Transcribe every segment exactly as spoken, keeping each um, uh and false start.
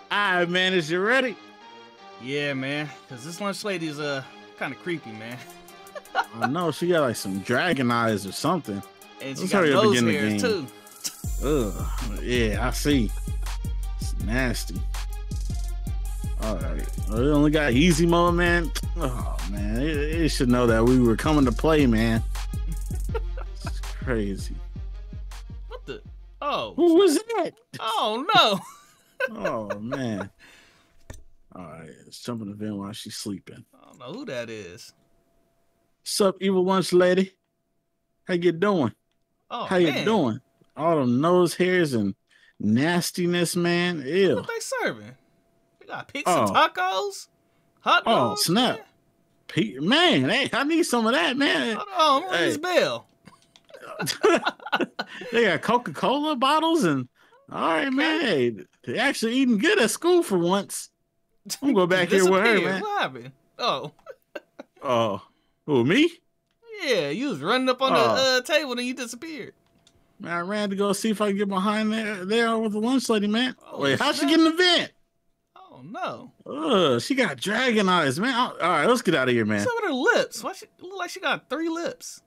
All right, man, is you ready? Yeah, man. Cause this lunch lady is uh kind of creepy, man. I know she got like some dragon eyes or something. And she Let's got hurry up and nose get in the hairs game. too. Ugh, yeah, I see. It's nasty. All right, well, we only got easy mode, man. Oh man, it, it should know that we were coming to play, man. It's crazy. What the? Oh. Who was that? Oh no. Oh man. All right, let's jump in the vent while she's sleeping. I don't know who that is. What's up, evil lunch lady? How you doing? Oh, How man. you doing? All them nose hairs and nastiness, man. Ew. What they serving? They got pizza Oh. tacos? Hot Oh, dogs? snap. Pe- Man, hey, I need some of that, man. Hold on, I'm ringing this bell. They got Coca-Cola bottles and all right, man. Hey, they actually eating good at school for once. I'm gonna go back here with her, Disappeared. man. What happened? Oh. Oh, who, me? Yeah, you was running up on Oh. the uh, table and you disappeared. Man, I ran to go see if I can get behind there, there with the lunch lady, man. Oh, Wait, how'd she snap. get in the vent? Oh no. Ugh, she got dragon eyes, man. All right, let's get out of here, man. What's up with her lips? Why she look like she got three lips?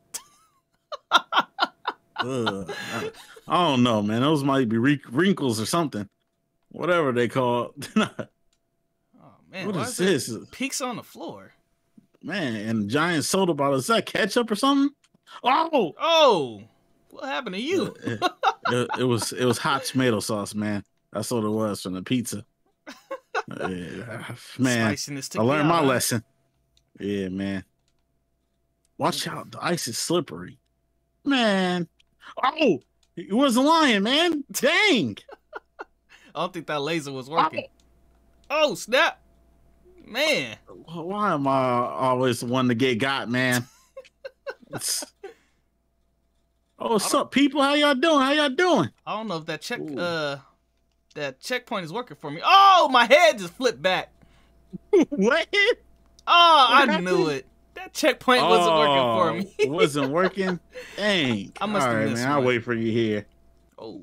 Ugh, I, I don't know, man. Those might be re- wrinkles or something. Whatever they call it. Oh man, What why is there this? Peaks on the floor. Man, and giant soda bottle. Is that ketchup or something? Oh, Oh, what happened to you? it, it, it was it was hot tomato sauce, man. That's what it was from the pizza. Yeah, man, Spiciness I took me learned my out, huh? lesson. Yeah, man. Watch out, the ice is slippery, man. Oh, he wasn't lying, man. Dang. I don't think that laser was working. Oh, snap. Man. Why am I always the one to get got, man? It's... Oh, what's up, people? How y'all doing? How y'all doing? I don't know if that check Ooh. uh that checkpoint is working for me. Oh, my head just flipped back. What? Oh, What I knew happened? it. That checkpoint wasn't working for me. It wasn't working? Dang. I must have All right, missed man. I'll one. wait for you here. Oh,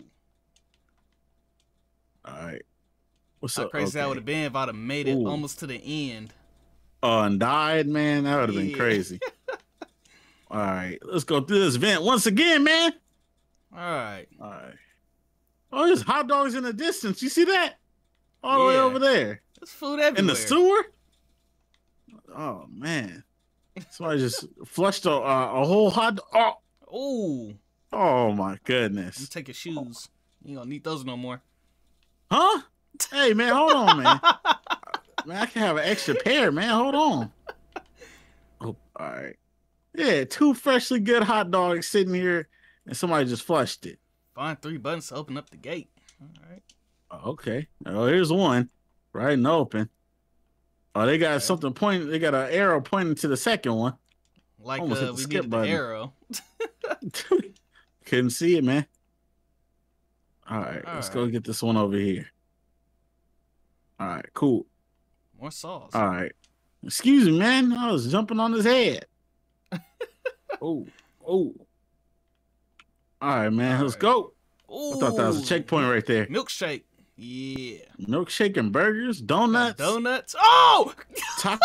All right. What's how up? crazy that Okay. would have been if I'd have made it Ooh. almost to the end. Oh, and died, man. That would have been Yeah. crazy. All right. Let's go through this vent once again, man. All right. All right. Oh, there's hot dogs in the distance. You see that? All the way Yeah. over there. There's food everywhere. In the sewer? Oh, man. Somebody just flushed a, a, a whole hot dog. Oh, Ooh. oh, my I'm goodness. take your shoes. You ain't gonna need those no more. Huh? Hey, man, hold on, man. Man, I can have an extra pair, man. Hold on. Oh, all right. Yeah, two freshly good hot dogs sitting here, and somebody just flushed it. Find three buttons to open up the gate. All right. Oh, okay. Oh, here's one. Right in the open. Oh, they got Okay. something pointing. They got an arrow pointing to the second one. Like Almost hit uh, the we skip needed the button. arrow. Couldn't see it, man. All right, All let's right. go get this one over here. All right, cool. More sauce. All right. Excuse me, man. I was jumping on his head. Oh, oh. All right, man. All Let's right. go. Ooh. I thought that was a checkpoint right there. Milkshake. Yeah. Milkshake and burgers, Got donuts, donuts. Oh! taco.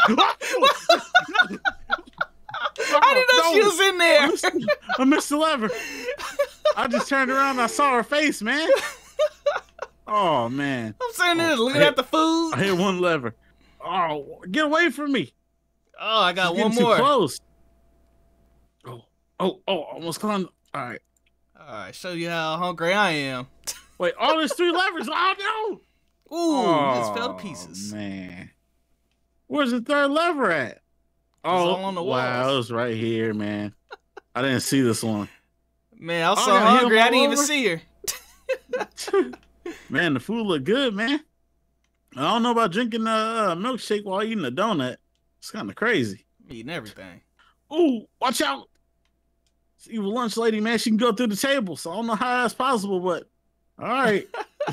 I didn't know she no. was in I there. missed, I missed the lever. I just turned around and I saw her face, man. Oh, man. I'm sitting there Oh, looking I at the food. I hit one lever. Oh, get away from me. Oh, I got She's one getting more. Too close. Oh, oh, oh, almost climbed. All right. All right, show you how hungry I am. Wait, oh, there's three levers. Oh, no. Ooh, it just fell to pieces. Man. Where's the third lever at? Oh, all on the wow, walls. it was right here, man. I didn't see this one. Man, I was Oh, so I gotta hit hungry him I didn't all even over? see her. Man, the food looked good, man. I don't know about drinking a uh, milkshake while eating a donut. It's kind of crazy. I'm eating everything. Ooh, watch out. This evil lunch lady, man, she can go through the table, so I don't know how that's possible, but all right.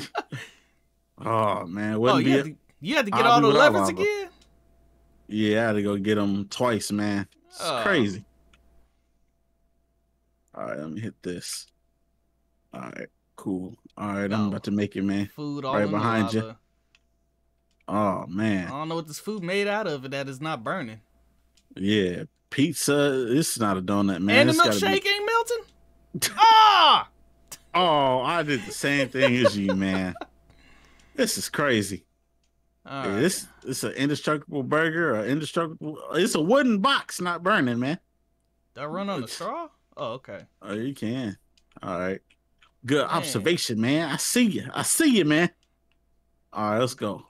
Oh, man. Oh, Wouldn't you be had, a- to, you had to get I'll all be the without levers lava. again? Yeah, I had to go get them twice, man. It's Oh. crazy. All right, let me hit this. All right, cool. All right, I'm No. about to make it, man. Food all Right in the behind you. lava. Oh I man. don't know what this food made out of that is not burning. Yeah. Pizza. This is not a donut, man. And the It's gotta be. milkshake ain't melting? Ah! Oh, I did the same thing as you, man. This is crazy. All Yeah, right. this this an indestructible burger or indestructible. It's a wooden box, not burning, man. Did I run on the straw? Oh, okay. Oh, you can. All right. Good Man. observation, man. I see you. I see you, man. All right, let's go.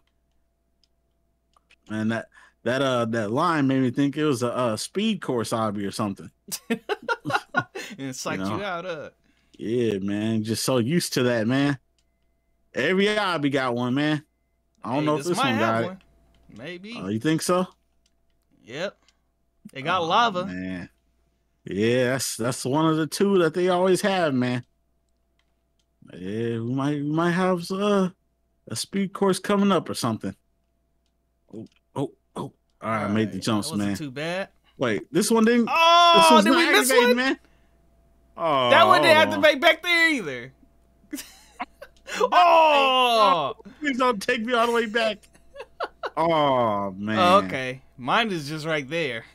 Man, that that uh that line made me think it was a, a speed course hobby or something. And psyched You know. you out, uh. Yeah, man. Just so used to that, man. Every hobby got one, man. I don't Hey, know if this might one have got one. Maybe. it. Oh, you think so? Yep. They got Oh, lava. man. Yeah, that's that's one of the two that they always have, man. Yeah, we might we might have uh, a speed course coming up or something. Oh, oh, oh! All right, I made the Alright, jumps, that wasn't man. too bad. Wait, this one didn't. this Oh, one's did not we miss activated, one? man. Oh, That one didn't hold on. activate back there either. Oh! Please don't take me all the way back. Oh man. Oh, okay. Mine is just right there.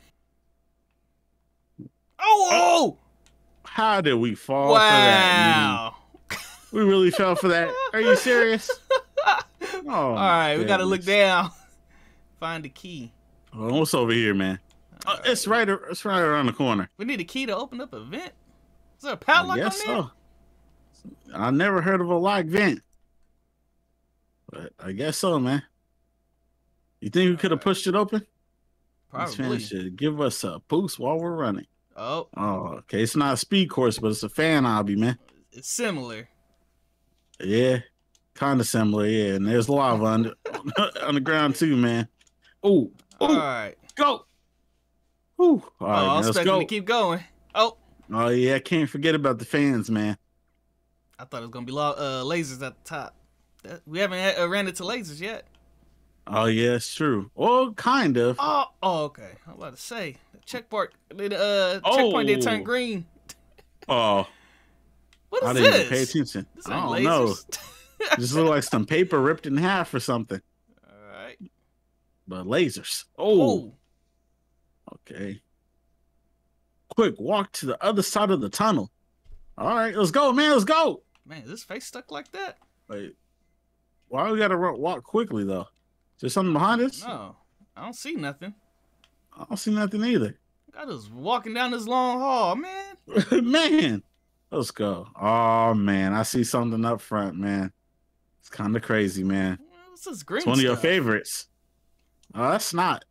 Oh! Oh! How did we fall for that? Wow. man? We really fell for that. Are you serious? Oh. All right, we gotta look down. Find the key. Oh, what's over here, man? Oh, it's right. It's right around the corner. We need a key to open up a vent. Is there a I padlock on there? guess so. I never heard of a lock vent, but I guess so, man. You think we could have pushed it open? This fan Probably. should give us a boost while we're running. Oh, Oh, okay. It's not a speed course, but it's a fan hobby, man. it's similar. Yeah, kind of similar. Yeah, and there's lava under on the ground too, man. Oh, All oh, right. go. Ooh. All Oh, right, I man, was let's expecting go. to keep going. Oh, Oh yeah, can't forget about the fans, man. I thought it was gonna be lo- uh, lasers at the top. That, we haven't had, uh, ran into lasers yet. Oh yeah, it's true. Well, kind of. Oh, oh, okay. I'm about to say the checkpoint. The uh, checkpoint did turn Oh. green. Oh, What is I didn't this? even pay attention. This I ain't don't know. lasers. Just look like some paper ripped in half or something. All right. But lasers. Oh, Oh, okay. Quick walk to the other side of the tunnel. All right, let's go, man. Let's go. man, is this face stuck like that? Wait, why we gotta ro- walk quickly though? Is there something behind us? No, I don't see nothing. I don't see nothing either. I was walking down this long hall, man. Man, let's go. Oh man, I see something up front, man. It's kind of crazy, man. What's this green It's one of your stuff? favorites. Oh, that's not.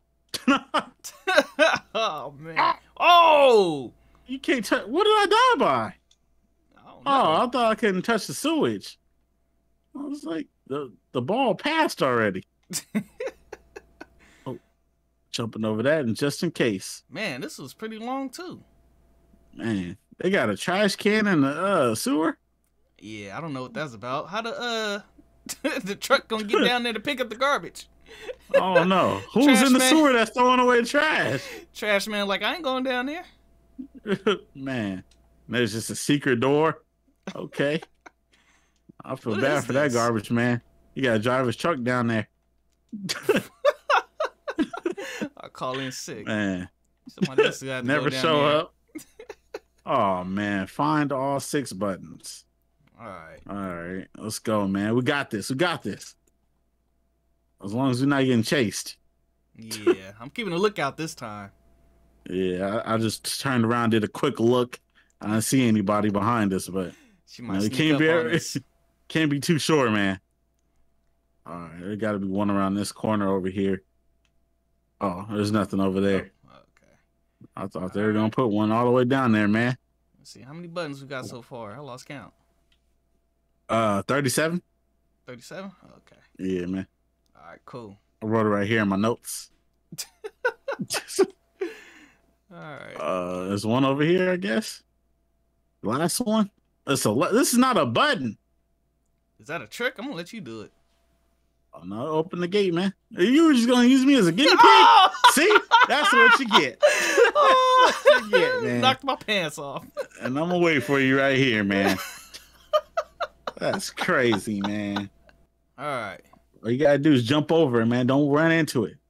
Oh man. Oh. You can't touch. What did I die by? I don't Oh, know. I thought I couldn't touch the sewage. I was like, the the ball passed already. Oh, jumping over that, and just in case, Man, this was pretty long too. man, they got a trash can in the uh, sewer. Yeah, I don't know what that's about. How the uh the truck gonna get down there to pick up the garbage? Oh no, who's Trash in the man. sewer that's throwing away trash? Trash man, like I ain't going down there. Man, there's just a secret door. Okay, I feel What bad is for that this? garbage man. You gotta drive his truck down there. I'll call in sick. Man, Somebody else got to never go down show there. up. Oh man, find all six buttons. All right. All right, let's go, man. We got this. We got this. As long as we're not getting chased. Yeah, I'm keeping a lookout this time. Yeah, I, I just turned around, did a quick look. I didn't see anybody behind us, but She man, might it sneak can't up be on us. can't be too sure, man. All right, there got to be one around this corner over here. Oh, there's nothing over there. Okay. I thought they were gonna put one all the way down there, man. Let's see how many buttons we got so far. I lost count. Uh, thirty-seven. thirty-seven. Okay. Yeah, man. All right. Cool. I wrote it right here in my notes. All right. Uh, there's one over here, I guess. Last one. It's a. le- This is not a button. Is that a trick? I'm gonna let you do it. Oh no! Open the gate, man. You were just gonna use me as a guinea pig. Oh! See, that's what you get. Oh! That's what you get, man. Knocked my pants off. And I'm gonna wait for you right here, man. That's crazy, man. All right. All you gotta do is jump over it, man. Don't run into it.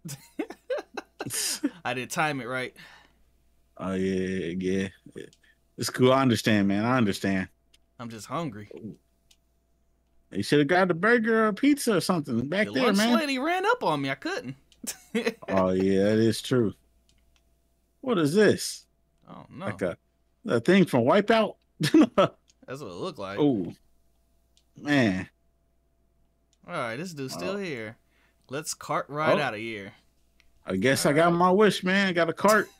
I didn't time it right. Oh yeah, yeah. It's cool. I understand, man. I understand. I'm just hungry. You should have got a burger or a pizza or something back The there, lunch man. lady ran up on me. I couldn't. Oh yeah, that is true. What is this? Oh no. Like a, a thing from Wipeout? That's what it looked like. Oh man. All right, this dude's still oh. here. Let's cart right oh. out of here. I guess All I got right. my wish, man. I got a cart.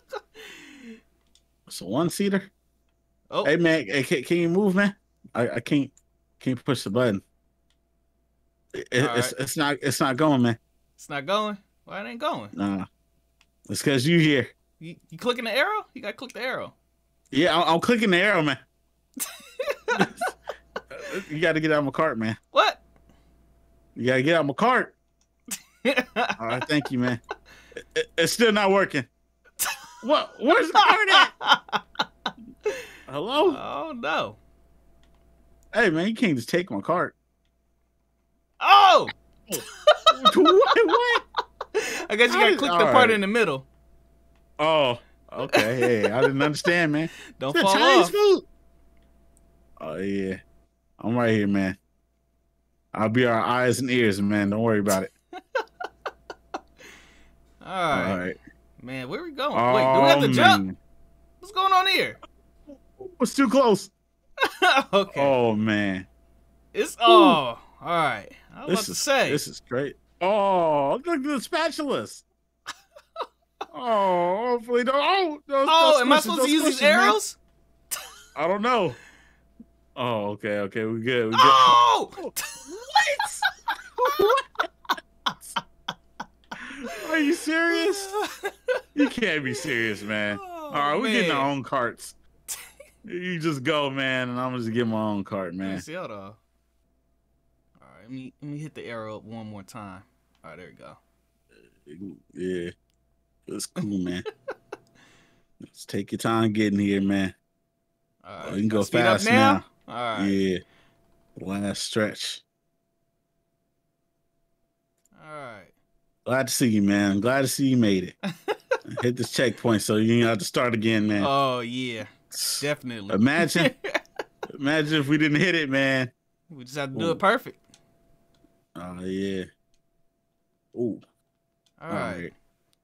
It's a one seater. Oh, hey man, hey, can, can you move, man? I, I can't can't push the button. It, it's right. it's not it's not going, man. It's not going. Why it ain't going? Nah, it's because you here. You, you clicking the arrow? You gotta click the arrow. Yeah, I'm, I'm clicking the arrow, man. You got to get out of my cart, man. What? You got to get out of my cart. All right, thank you, man. It, it, it's still not working. What? Where's the cart at? Hello? Oh, no. Hey, man, you can't just take my cart. Oh! what? what? I guess you got to click the part right. in the middle. Oh, okay. Hey, I didn't understand, man. Don't fall off. Food. Oh, yeah. I'm right here, man. I'll be our eyes and ears, man. Don't worry about it. All right. All right. Man, where are we going? Oh, wait, do we have to man. jump? What's going on here? It's too close. Okay. Oh, man. It's, oh, Ooh. all right. I was this about to is, say. This is great. Oh, look at the spatulas. Oh, hopefully don't. Oh, those, oh those am I supposed to use these arrows? I don't know. Oh, okay, okay, we good. We good. Oh! What? What? Are you serious? You can't be serious, man. Oh, all right, we're getting our own carts. You just go, man, and I'm gonna just get my own cart, man. Let me see, hold on. All right, let me let me hit the arrow up one more time. All right, there we go. Yeah, it's cool, man. Let's take your time getting here, man. All right, oh, you can go speed fast up now. now. All right. Yeah. Last stretch. All right. Glad to see you, man. Glad to see you made it. Hit this checkpoint so you don't have to start again, man. Oh, yeah. Definitely. Imagine. Imagine if we didn't hit it, man. We just have to do Ooh. it perfect. Oh, yeah. Ooh. All, All right. right.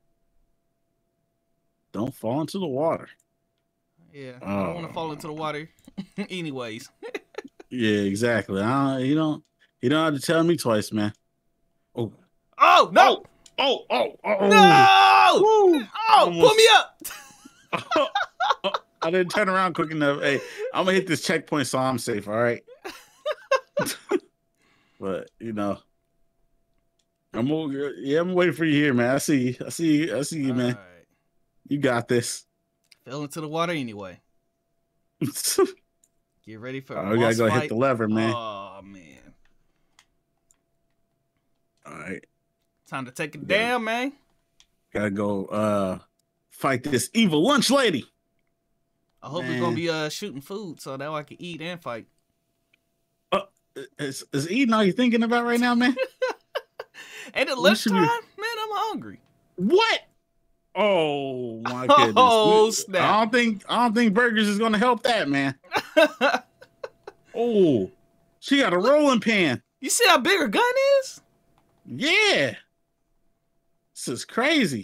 Don't fall into the water. Yeah, I don't oh. want to fall into the water anyways. Yeah, exactly. I don't, you don't you don't have to tell me twice, man. Oh. Oh, no. Oh, oh, oh. oh. No! Woo. Oh, Almost. Pull me up. oh, oh, I didn't turn around quick enough. Hey, I'm going to hit this checkpoint so I'm safe, all right? But, you know, I'm yeah, I'm waiting for you here, man. I see you. I see you. I see you, all man. Right. You got this. Fell into the water anyway. Get ready for. Oh, we gotta go fight. hit the lever, man. Oh man! All right. Time to take it yeah. down, man. Gotta go uh fight this evil lunch lady. I hope man. we're gonna be uh shooting food so that way I can eat and fight. Uh, is, is eating all you thinking about right now, man? And at lunchtime, be... man, I'm hungry. What? Oh my goodness! Oh snap! I don't think I don't think burgers is gonna help that, man. Oh, she got a rolling pan. You see how big her gun is? Yeah, this is crazy.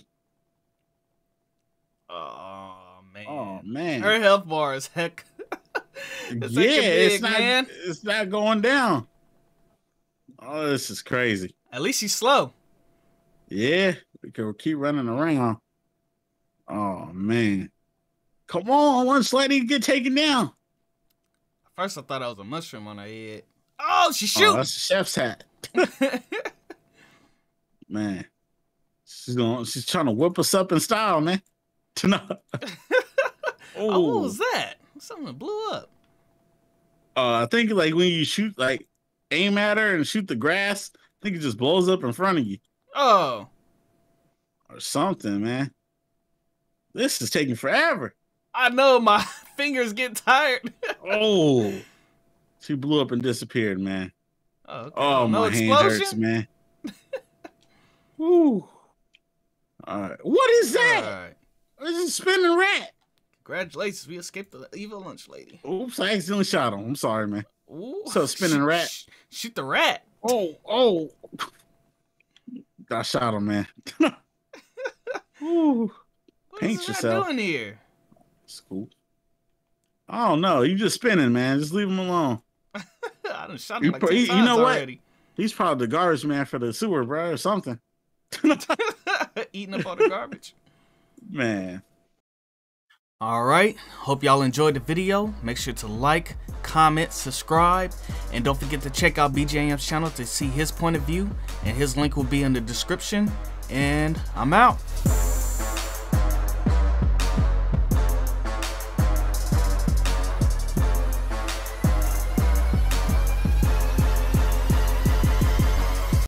Oh man! Oh man! Her health bar is heck. It's yeah, big, it's not. Man. It's not going down. Oh, this is crazy. At least she's slow. Yeah, we can keep running around. Oh man! Come on, lunch lady, get taken down. First, I thought that was a mushroom on her head. Oh, she's shooting. Oh, that's a chef's hat. Man, she's going. She's trying to whip us up in style, man. oh, oh, what was that? Something that blew up. Uh, I think like when you shoot, like aim at her and shoot the grass, I think it just blows up in front of you. Oh, or something, man. This is taking forever. I know, my fingers get tired. Oh, she blew up and disappeared, man. Oh, okay. Oh, no my explosion? hand hurts, man. Woo. All right. What is that? All right. It's a spinning rat. Congratulations, we escaped the evil lunch lady. Oops, I accidentally shot him. I'm sorry, man. Ooh. So spinning shoot, rat. sh- Shoot the rat. Oh, oh. I shot him, man. Ooh. What Paint is yourself. that doing here? It's cool. I don't know. You just spinning, man. Just leave him alone. I done shot You him like pro- ten you times know what? already. He's probably the garbage man for the sewer, bro, or something. Eating up all the garbage. Man. Alright, hope y'all enjoyed the video. Make sure to like, comment, subscribe, and don't forget to check out B J M's channel to see his point of view, and his link will be in the description. And I'm out.